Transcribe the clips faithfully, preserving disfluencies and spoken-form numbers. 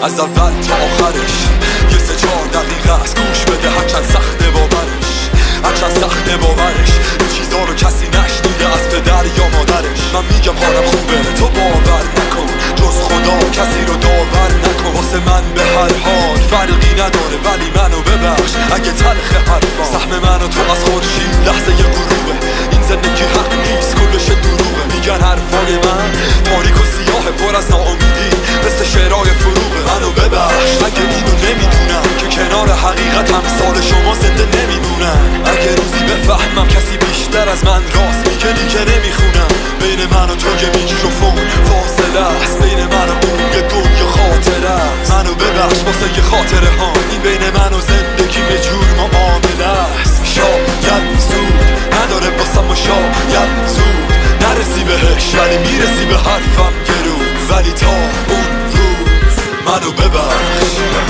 از اول تا آخرش یه سه چهار دقیقه است گوش بده، هرچند سخته باورش، هرچند سخته باورش این چیزا رو کسی نشنیده از پدر یا مادرش. من میگم حالم خوبه تو باور نکن، جز خدا کسی رو داور نکن. واسه من به هر حال فرقی نداره، ولی منو ببخش اگه تلخ حرفام. سهم من و تو از خورشید لحظه یه غروبه، این زندگی حق نیست کلش دروغه. میگن حرفای من تاریک و سیاه پر از ناامیدی مثل شعرهای فروغه. منو ببخش اگه اینو نمیدونم که کنار حقیقتم سال شما زنده نمیمونن. اگه روزی بفهمم کسی بیشتر از من راست میگه دیگه نمیخونم. بین من و تو یه میکروفون فاصله است، بین من و اون یه دنیا خاطره است. منو ببخش واسه یه خاطره ها، این بین من و زندگی به جور معامله است. شاید زود نداره واسم و شاید زود نرسی بهش، ولی میرسی به حرفم یه روز. ولی تا اون روز منو ببخش،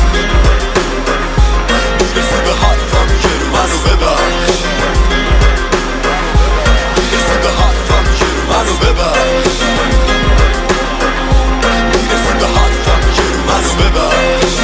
میرسی به حرفم یه روز. منو ببخش، میرسی به حرفم یه روز. منو ببخش، میرسی به حرفم یه روز. منو ببخش،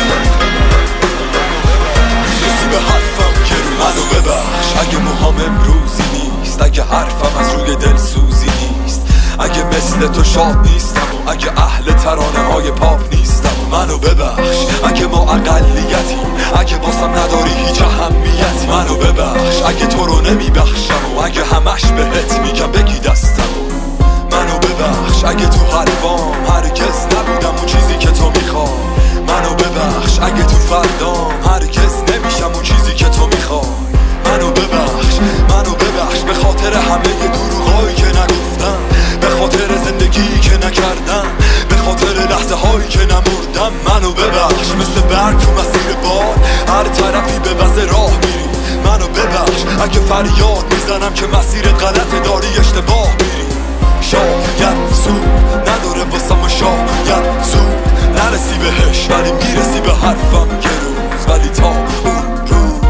میرسی به حرفم یه روز. منو ببخش اگه موهام امروزی نیست، اگه حرفم از روی دل سوزی نیست، اگه مثل تو شاد نیستم و اگه اهل ترانه های پاپ نیستم. منو ببخش اگه ما اقلیتیم، اگه باسم نداری هیچ اهمیتی. منو ببخش اگه تو رو نمیبخشم و اگه همش بهت میگم بگی دستم. منو ببخش اگه تو حرفام هرگز نبودم اون چیزی که تو میخوای. منو ببخش اگه تو فردام هرگز نمیشم اون چیزی که تو میخوای. منو ببخش، منو ببخش به خاطر همه دروغایی که نگفتم، به خاطر زندگی که نکردم، به خاطر لحظه هایی که نمردم. منو ببخش مثل برگ تو مسیر باد هر طرفی به وزه راه میری. منو ببخش اگه فریاد میزنم که مسیر غلط داری اشتباه میری. شاید زود نداره واسم و شاید زود نرسی بهش، ولی میرسی به حرفم یه روز. ولی تا اون روز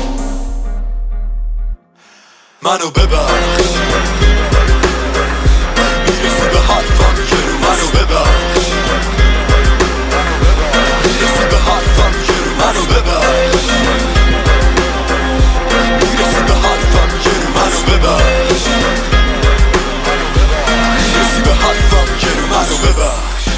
منو ببخش، میرسی به حرفم یه روز. منو ببخش،